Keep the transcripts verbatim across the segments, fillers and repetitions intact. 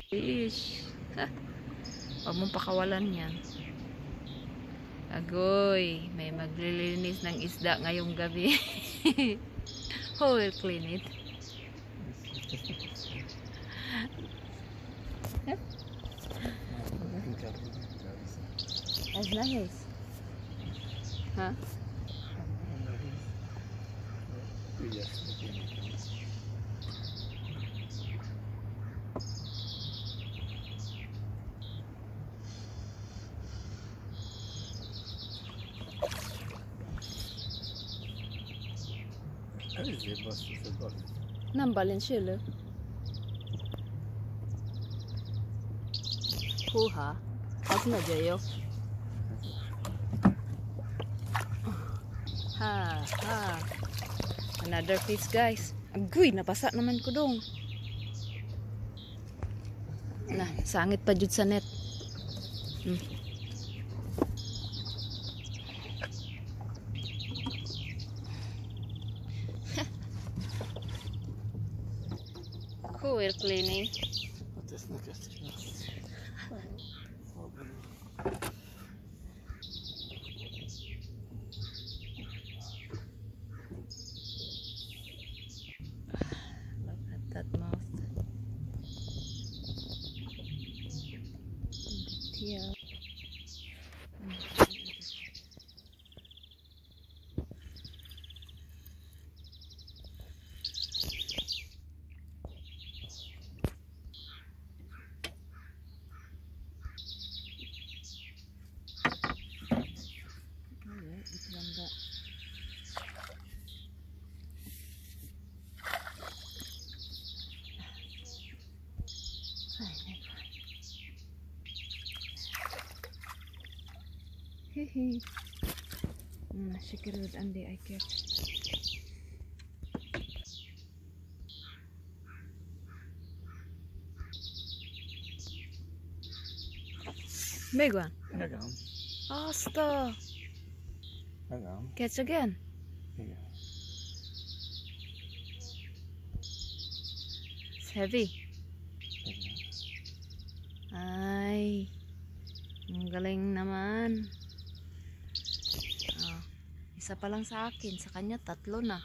Fish. Ha, huwag mong pakawalan yan. Agoy, may maglilinis ng isda ngayong gabi. Who will clean it? That's nice. Huh? Nambalin sila. Kuha. Pag na jayo. Ha, ha. Another fish, guys. Agoy, nabasa naman ko dong. Nah, sangit pa jud sa net. Hmm. Who will cleaning? Look at that mouth. Here. Hehe. Nah, syukur andi I catch. Big one. Agam. Asta. Agam. Catch again. Yeah. It's heavy. Ay. Ang galing naman. Oh, isa pa lang sa akin. Sa kanya, tatlo na.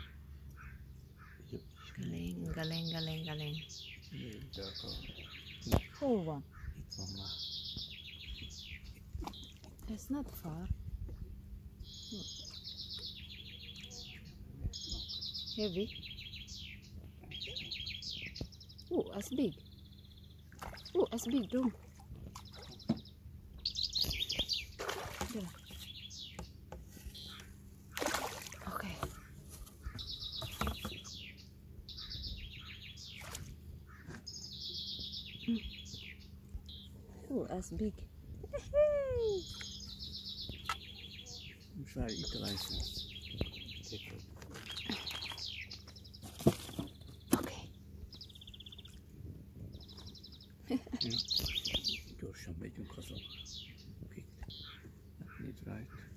Galing, galing, galing, galing. Whole one. It's not far. Heavy. Oh, as big. Oh, as big, dong. Okay. Oh, as big. I'm trying to eat the license. Okay. Görüşen bir gün kazan. Needs right.